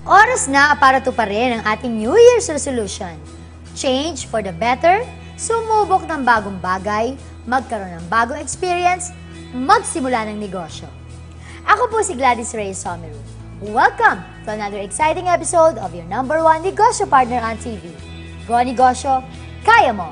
Oras na para tuparin ang ating New Year's resolution. Change for the better, sumubok ng bagong bagay, magkaroon ng bagong experience, magsimula ng negosyo. Ako po si Gladys Reyes Someru. Welcome to another exciting episode of your #1 negosyo partner on TV. Go Negosyo, kaya mo!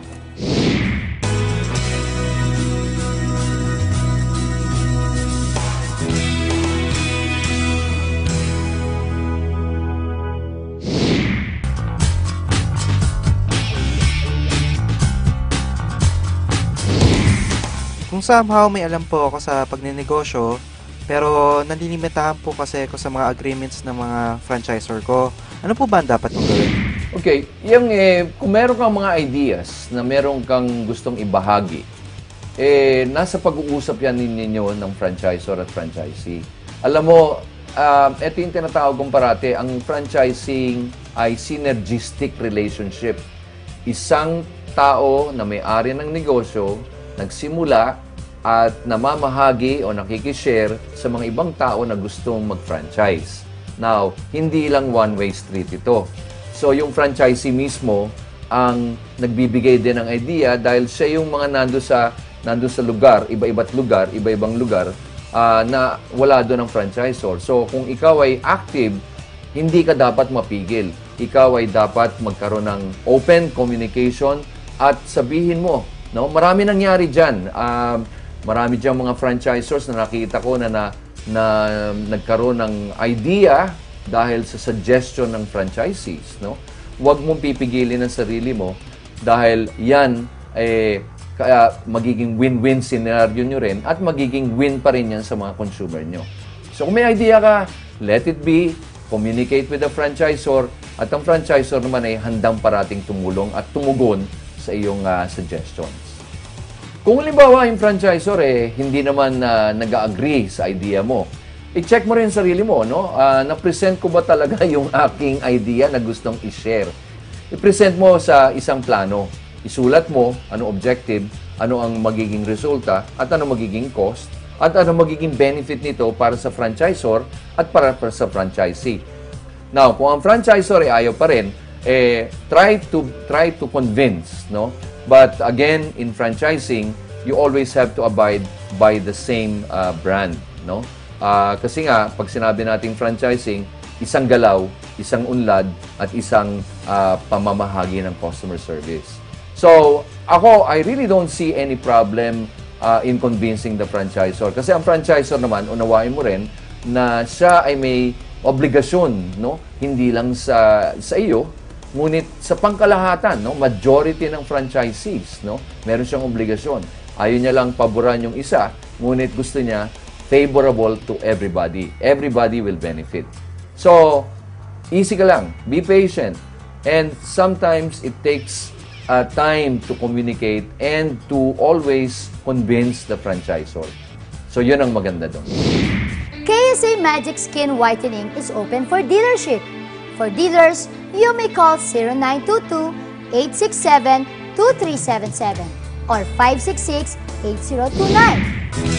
Kung somehow may alam po ako sa pagnenegosyo, pero nalilimitahan po kasi ako sa mga agreements ng mga franchisor ko. Ano po ba ang dapat kong gawin? Okay, kung meron kang mga ideas na meron kang gustong ibahagi, nasa pag-uusap yan ninyo ng franchisor at franchisee. Alam mo, ito yung tinatawag kong parate, ang franchising ay synergistic relationship. Isang tao na may-ari ng negosyo, nagsimula at namamahagi o nakikishare sa mga ibang tao na gustong mag-franchise. Now, hindi lang one-way street ito. So, yung franchisee mismo ang nagbibigay din ng idea dahil siya yung mga nando sa lugar, iba-ibang lugar na wala doon ang franchisor. So, kung ikaw ay active, hindi ka dapat mapigil. Ikaw ay dapat magkaroon ng open communication at sabihin mo, no? Marami nangyari dyan. Marami dyan mga franchisors na nakita ko na nagkaroon ng idea dahil sa suggestion ng franchisees. No? Huwag mong pipigilin ang sarili mo dahil yan kaya magiging win-win scenario nyo rin at magiging win pa rin yan sa mga consumer nyo. So kung may idea ka, let it be, communicate with the franchisor at ang franchisor naman ay handang parating tumulong at tumugon sa iyong suggestions. Kung halimbawa yung franchisor hindi naman nag-agree sa idea mo, i-check mo rin sarili mo, no? Na-present ko ba talaga yung aking idea na gustong i-share? I-present mo sa isang plano. Isulat mo ano objective, ano ang magiging resulta, at ano magiging cost, at ano magiging benefit nito para sa franchisor at para sa franchisee. Now, kung ang franchisor ayaw pa rin, try to convince, no? But again, in franchising, you always have to abide by the same brand, no? Kasi nga, pag sinabi nating franchising, isang galaw, isang unlad, at isang pamamahagi ng customer service. So, I really don't see any problem in convincing the franchisor. Kasi ang franchisor naman, unawain mo rin, na siya ay may obligasyon, no? Hindi lang sa iyo, ngunit sa pangkalahatan, no, majority ng franchisees, no, meron siyang obligasyon. Ayaw niya lang paboran yung isa, ngunit gusto niya favorable to everybody. Everybody will benefit. So, easy ka lang. Be patient. And sometimes it takes time to communicate and to always convince the franchisor. So, yun ang maganda doon. KSA Magic Skin Whitening is open for dealership. For dealers, you may call 0922-867-2377 or 566-8029.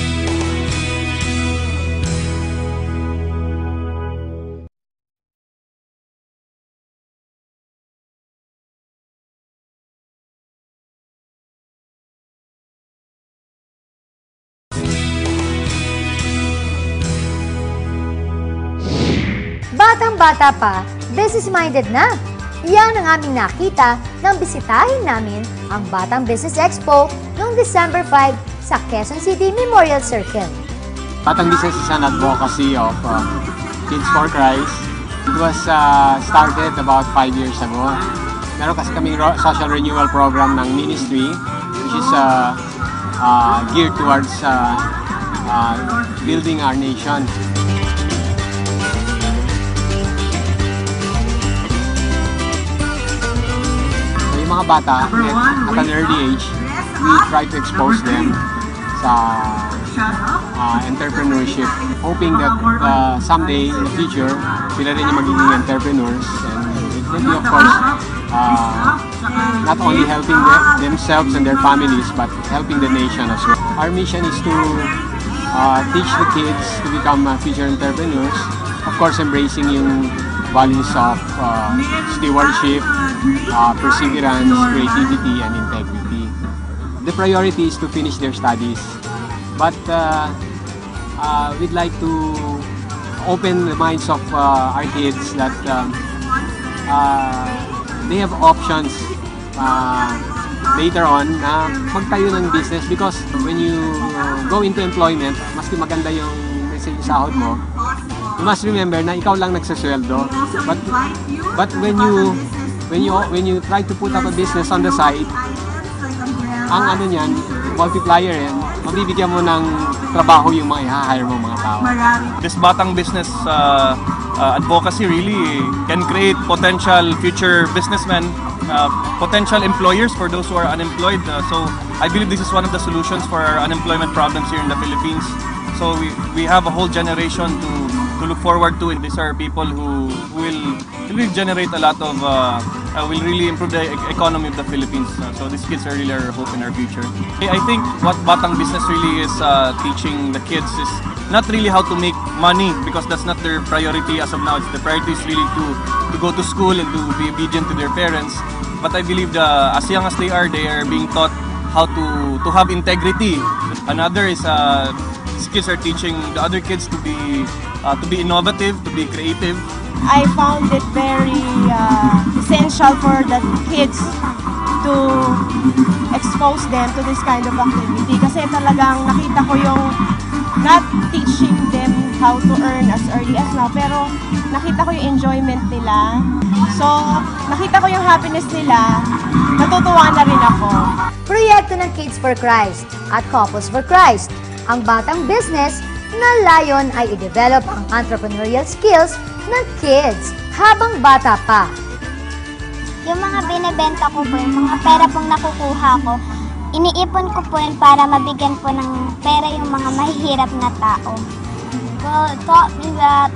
Batang-bata pa, business-minded na. Yan ang aming nakita nang bisitahin namin ang Batang Business Expo noong December 5 sa Quezon City Memorial Circle. Batang Business is an advocacy of Kids for Christ. It was started about 5 years ago. Meron kasi kaming social renewal program ng ministry which is geared towards building our nation. Mga bata at an early age, we try to expose them sa entrepreneurship, hoping that someday in the future, sila rin yung magiging entrepreneurs and it will be of course not only helping themselves and their families but helping the nation as well. Our mission is to teach the kids to become future entrepreneurs, of course embracing yung values of stewardship, perseverance, creativity, and integrity. The priority is to finish their studies, but we'd like to open the minds of our kids that they have options later on na magtayo ng business, because when you go into employment, maski maganda yung sahod mo, you must remember na ikaw lang nagsasweldo. But when you try to put up a business on the side, ang ano niyan, multiplier yan, mabibigyan mo ng trabaho yung mga i-hire mo mga tao. This Batang Business advocacy really can create potential future businessmen, potential employers for those who are unemployed. So I believe this is one of the solutions for our unemployment problems here in the Philippines. So we have a whole generation to look forward to, and these are people who will generate a lot of, will really improve the economy of the Philippines. So these kids are really our hope in our future. I think what Batang Business really is teaching the kids is not really how to make money, because that's not their priority as of now. The priority is really to go to school and to be obedient to their parents. But I believe as young as they are being taught how to have integrity. Another is these kids are teaching the other kids to be innovative, to be creative. I found it very essential for the kids to expose them to this kind of activity, kasi talagang nakita ko yung not teaching them how to earn as early as now, pero nakita ko yung enjoyment nila. So, nakita ko yung happiness nila, natutuwa na rin ako. Proyekto ng Kids for Christ at Couples for Christ, ang Batang Business na layon ay i-develop ang entrepreneurial skills ng kids habang bata pa. Yung mga binibenta ko po, yung mga pera pong nakukuha ko, iniipon ko po yun para mabigyan po ng pera yung mga mahihirap na tao. Well, it taught me that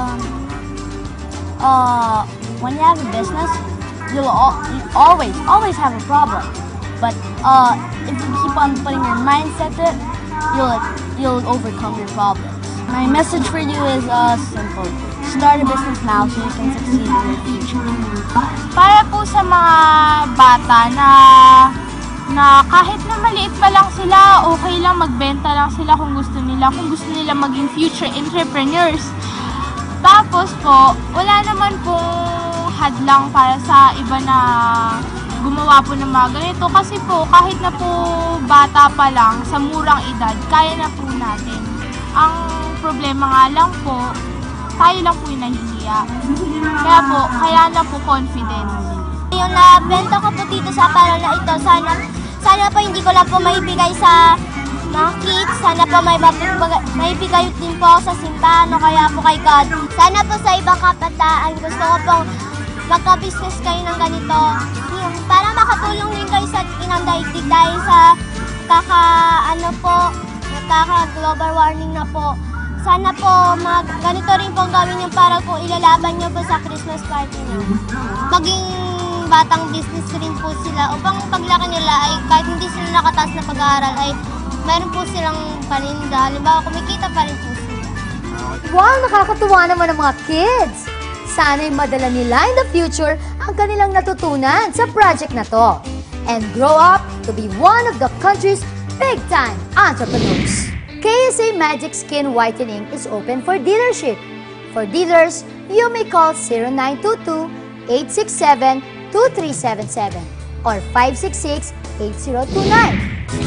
when you have a business, you'll always have a problem. But if you keep on putting your mindset to it, you'll overcome your problems. My message for you is simple. Start a business now so you can succeed in the future. Para po sa mga bata na kahit na maliit pa lang sila, okay lang magbenta lang sila kung gusto nila maging future entrepreneurs. Tapos po, wala naman pong hadlang para sa iba na gumawa po ng mga ganito, kasi po kahit na po bata pa lang, sa murang edad, kaya na po natin. Ang problema nga lang po, tayo lang po yung nahihiya. Kaya na po confidence. Yung nabenta ko po dito sa parang na ito, sana po hindi ko lang po maibigay sa mga kids, sana po maibigay din po ako sa simbahan o kaya po kay God. Sana po sa ibang kabataan, gusto ko pong magka-business kayo ng ganito. Para makatulong din kayo sa inang daigdig dahil sa kaka-global warming na po. Sana po ganito rin pong gawin yung para kung ilalaban nyo po sa Christmas party nyo. Maging batang business rin po sila upang paglaki nila ay kahit hindi sila nakataas na pag-aaral ay meron po silang paninda. Halimbawa, kumikita pa rin po sila. Wow, nakakatuwa naman ang mga kids! Sana'y madala nila in the future ang kanilang natutunan sa project na to and grow up to be one of the country's big-time entrepreneurs. KSA Magic Skin Whitening is open for dealership. For dealers, you may call 0922-867-2377 or 566-8029.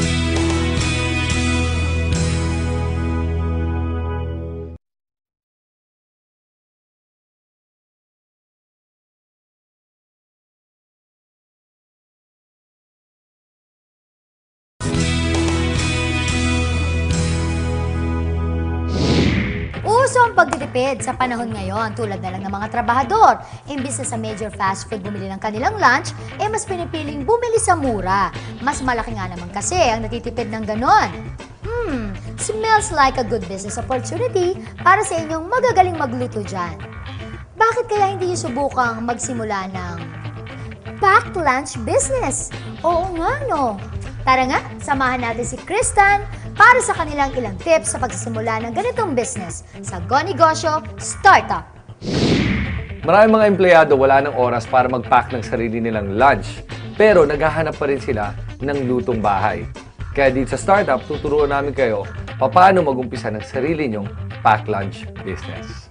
Uso ang pagtitipid sa panahon ngayon tulad na lang ng mga trabahador. Imbis na sa major fast food bumili ng kanilang lunch, mas pinipiling bumili sa mura. Mas malaki nga naman kasi ang natitipid ng ganon. Smells like a good business opportunity para sa inyong magagaling magluto dyan. Bakit kaya hindi nyo subukang magsimula ng packed lunch business? Oo nga no. Tara nga, samahan natin si Kristan para sa kanilang ilang tips sa pagsisimula ng ganitong business sa Go Negosyo Startup. Maraming mga empleyado wala ng oras para mag-pack ng sarili nilang lunch, pero naghahanap pa rin sila ng lutong bahay. Kaya dito sa startup, tuturuan namin kayo paano mag-umpisa ng sarili nyong pack lunch business.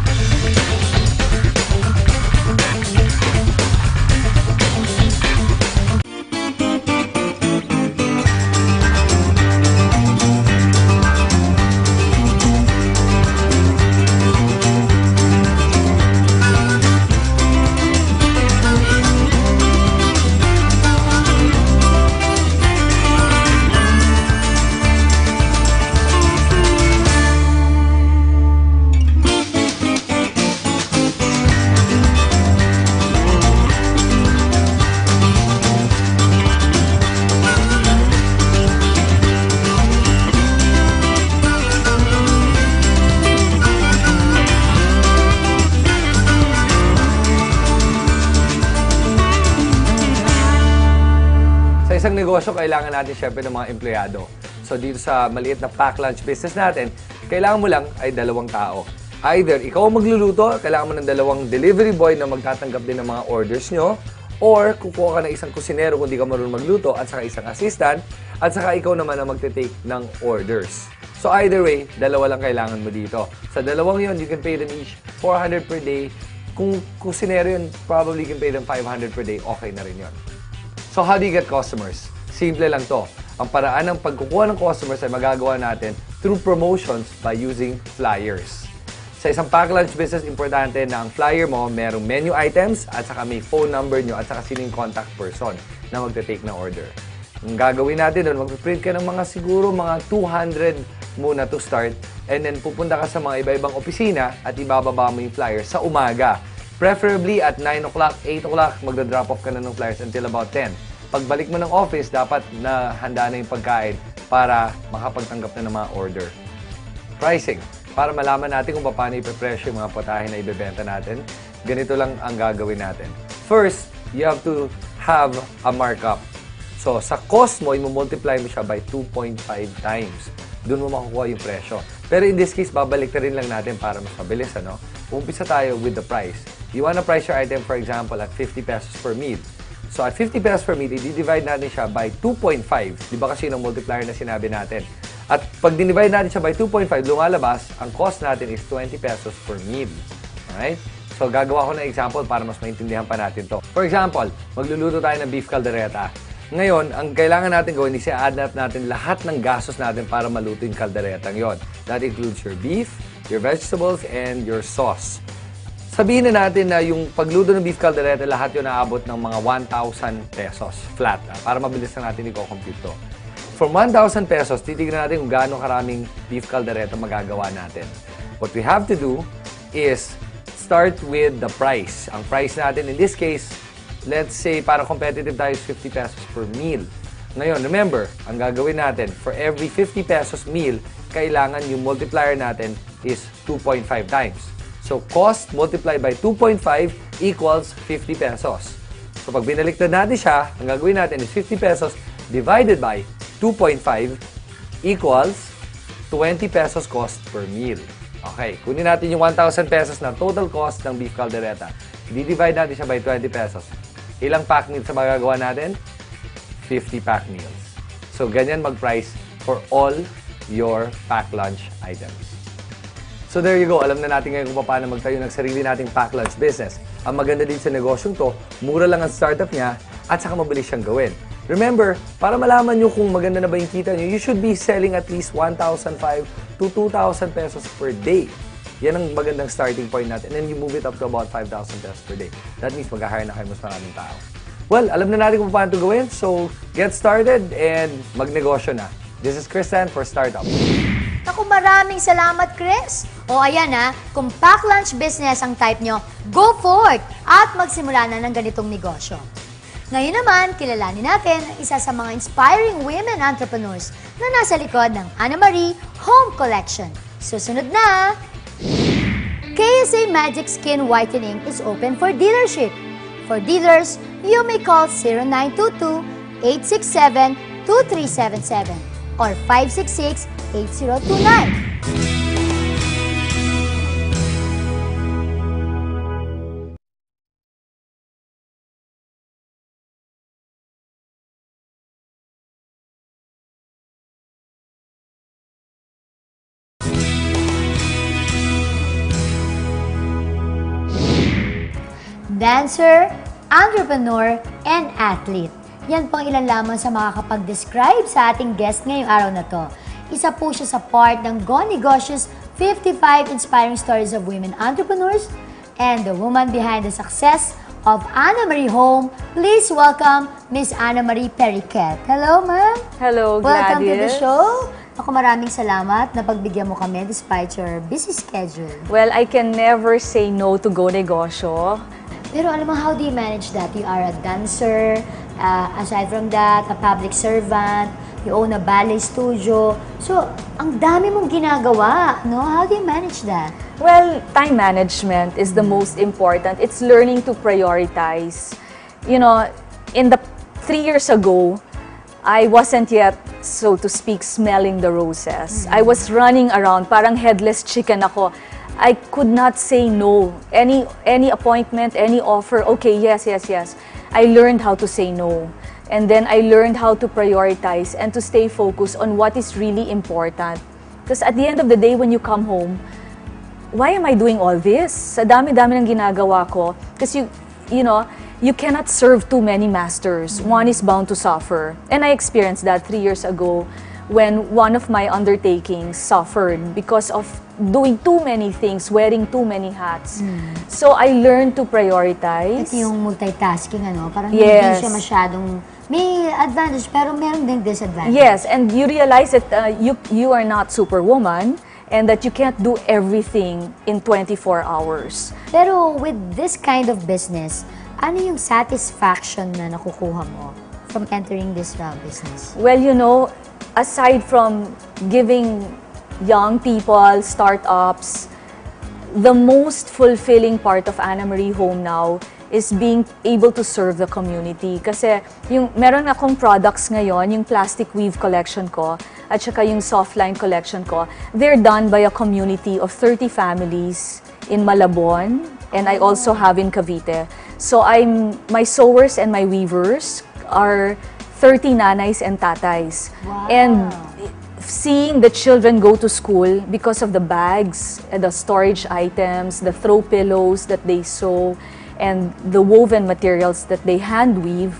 Sa isang negosyo, kailangan natin syempre ng mga empleyado. So dito sa maliit na pack lunch business natin, kailangan mo lang ay 2 tao. Either ikaw ang magluluto, kailangan mo ng 2 delivery boy na magtatanggap din ng mga orders nyo, or kukuha ka ng isang kusinero kung di ka marunong magluto, at saka isang assistant, at saka ikaw naman ang magte-take ng orders. So either way, 2 lang kailangan mo dito. Sa 2 yun, you can pay them each 400 per day. Kung kusinero yun, probably you can pay them 500 per day. Okay na rin yun. So how do you get customers? Simple lang to. Ang paraan ng pagkukuha ng customers ay magagawa natin through promotions by using flyers. Sa isang pack lunch business, importante na ang flyer mo merong menu items at saka may phone number nyo at saka sino yung contact person na magte-take ng order. Ang gagawin natin doon, magpiprint ka ng siguro mga 200 muna to start, and then pupunta ka sa mga iba-ibang opisina at ibababa mo yung flyer sa umaga. Preferably at 9 o'clock, 8 o'clock, magda-drop off ka na ng flyers until about 10. Pagbalik mo ng office, dapat na handa na yung pagkain para makapagtanggap na ng mga order. Pricing. Para malaman natin kung paano ipipresyo yung mga putahe na ibebenta natin, ganito lang ang gagawin natin. First, you have to have a markup. So, sa cost mo, i-multiply mo siya by 2.5 times. Doon mo makukuha yung presyo. Pero in this case, babalik na rin lang natin para mas mabilis, ano? Umpisa tayo with the price. You wanna price your item, for example, at 50 pesos per meal. So, at 50 pesos per meal, i-divide natin siya by 2.5. Di ba kasi yung multiplier na sinabi natin? At pag dinivide natin siya by 2.5, lumalabas, ang cost natin is 20 pesos per meal. Alright? So, gagawa ko ng example para mas maintindihan pa natin to. For example, magluluto tayo ng beef caldereta. Ngayon, ang kailangan natin gawin is i-add up natin lahat ng gastos natin para maluto yung calderetang yon. That includes your beef, your vegetables, and your sauce. Sabihin na natin na yung pagluto ng beef caldereta, lahat yun naabot ng mga 1,000 pesos flat. Para mabilis na natin i-compute to. From 1,000 pesos, titignan natin kung gaano karaming beef caldereta magagawa natin. What we have to do is start with the price. Ang price natin in this case, let's say para competitive tayo is 50 pesos per meal. Ngayon, remember, ang gagawin natin, for every 50 pesos meal, kailangan yung multiplier natin is 2.5 times. So, cost multiplied by 2.5 equals 50 pesos. So, pag binaliktad natin siya, ang gagawin natin is 50 pesos divided by 2.5 equals 20 pesos cost per meal. Okay, kunin natin yung 1,000 pesos na total cost ng beef caldereta. I-divide natin siya by 20 pesos. Ilang pack meals sa magagawa natin? 50 pack meals. So, ganyan mag-price for all your pack lunch items. So there you go, alam na natin ngayon kung paano magtayo ng sarili nating pack lunch business. Ang maganda din sa negosyong to, mura lang ang startup niya at saka mabilis siyang gawin. Remember, para malaman nyo kung maganda na ba yung kita nyo, you should be selling at least 1,500 to 2,000 pesos per day. Yan ang magandang starting point natin. And then you move it up to about 5,000 pesos per day. That means mag-hire na kayo mas maraming tao. Well, alam na natin kung paano ito gawin. So, get started and magnegosyo na. This is Christian for Startup. Naku, maraming salamat, Chris. O ayan ha, kung pack lunch business ang type nyo, go forth at magsimula na ng ganitong negosyo. Ngayon naman, kilalanin natin ang isa sa mga inspiring women entrepreneurs na nasa likod ng Anna Marie Home Collection. Susunod na! KSA Magic Skin Whitening is open for dealership. For dealers, you may call 0922-867-2377 or 566-8029. dancer, entrepreneur, and athlete. Yan pang ilan lamang sa makakapag-describe sa ating guest ngayong araw na to. Isa po siya sa part ng Go Negosyo's 55 Inspiring Stories of Women Entrepreneurs and the woman behind the success of Anna Marie Home. Please welcome Miss Anna Marie Periquet. Hello, ma'am. Hello, Gladys. Welcome to the show. Ako maraming salamat na pagbigyan mo kami despite your busy schedule. Well, I can never say no to Go Negosyo. Pero alam mo, how do you manage that? You are a dancer, aside from that, a public servant, you own a ballet studio. So, ang dami mong ginagawa, no? How do you manage that? Well, time management is the most important. It's learning to prioritize. You know, in the 3 years ago, I wasn't yet, so to speak, smelling the roses. I was running around, parang headless chicken ako. I could not say no. Any appointment, any offer, okay, yes. I learned how to say no. And then I learned how to prioritize and to stay focused on what is really important. Because at the end of the day, when you come home, why am I doing all this? Sa dami-dami ng ginagawa ko. Because you know, you cannot serve too many masters. One is bound to suffer. And I experienced that 3 years ago when one of my undertakings suffered because of doing too many things, wearing too many hats. So I learned to prioritize. Ito yung multitasking, ano? Parang Yes. hindi siya masyadong, may advantage, pero meron din disadvantage. Yes, and you realize that you are not superwoman and that you can't do everything in 24 hours. Pero with this kind of business, ano yung satisfaction na nakukuha mo from entering this business? Well, you know, aside from giving young people, startups, the most fulfilling part of Anna Marie Home now is being able to serve the community. Kasi meron akong products ngayon, yung plastic weave collection ko, at saka yung softline collection ko, they're done by a community of 30 families in Malabon, and I also have in Cavite. So my sewers and my weavers are 30 nanays and tatays. Wow. And seeing the children go to school because of the bags, the storage items, the throw pillows that they sew, and the woven materials that they hand weave,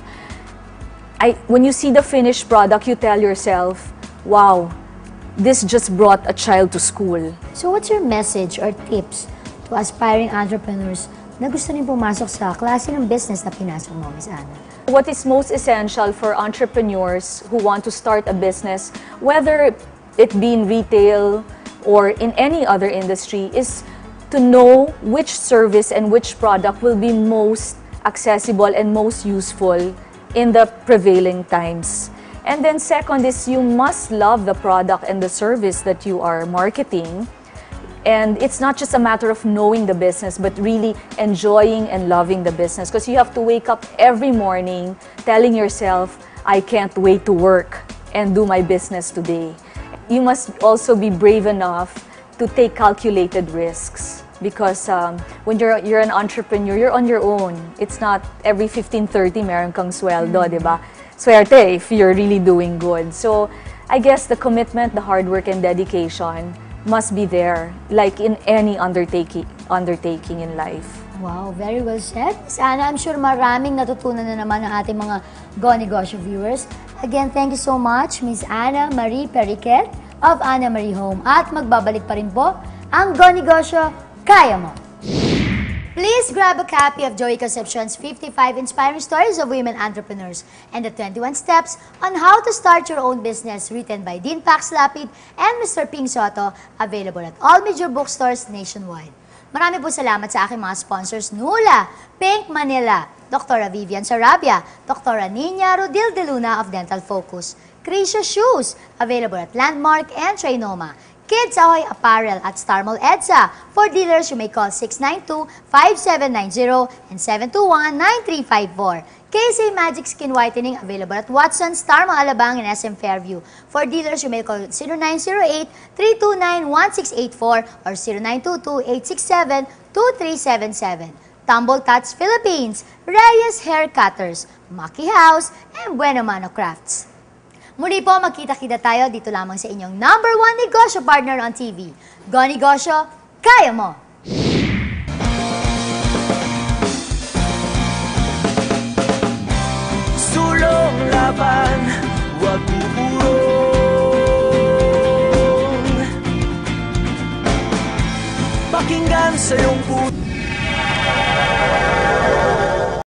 when you see the finished product, you tell yourself, wow, this just brought a child to school. So what's your message or tips to aspiring entrepreneurs na gusto rin pumasok sa klase ng business na pinasok mo, Miss Anna? What is most essential for entrepreneurs who want to start a business, whether it be in retail or in any other industry, is to know which service and which product will be most accessible and most useful in the prevailing times. And then second is you must love the product and the service that you are marketing. And it's not just a matter of knowing the business, but really enjoying and loving the business. Because you have to wake up every morning telling yourself, I can't wait to work and do my business today. You must also be brave enough to take calculated risks. Because when you're an entrepreneur, you're on your own. It's not every 15-30 meron kang sweldo, di ba? Swerte if you're really doing good. So I guess the commitment, the hard work, and dedication must be there, like in any undertaking in life. Wow, very well said, Miss Anna. I'm sure maraming natutunan na naman ang ating mga Go Negosyo viewers. Again, thank you so much, Miss Anna Marie Periquet of Anna Marie Home. At magbabalik pa rin po ang Go Negosyo, Kaya Mo! Please grab a copy of Joey Concepcion's 55 Inspiring Stories of Women Entrepreneurs and the 21 Steps on How to Start Your Own Business, written by Dean Pax Lapid and Mr. Ping Soto, available at all major bookstores nationwide. Marami po salamat sa aking mga sponsors, Nula, Pink Manila, Dr. Vivian Sarabia, Dr. Nina Rodil de Luna of Dental Focus, Krisha Shoes, available at Landmark and Trinoma, Kids Ahoy Apparel at Star Mall EDSA. For dealers, you may call 692-5790 and 721-9354. KSA Magic Skin Whitening, available at Watson, Star Mall Alabang, and SM Fairview. For dealers, you may call 0908-329-1684 or 0922-867-2377. Tumble Cuts Philippines, Reyes Hair Cutters, Maki House, and Bueno Mano Crafts. Muli po, magkita-kita tayo dito lamang sa inyong #1 negosyo partner on TV. Go Negosyo, Kaya Mo! laban, huwag urong. Pakinggan sa iyong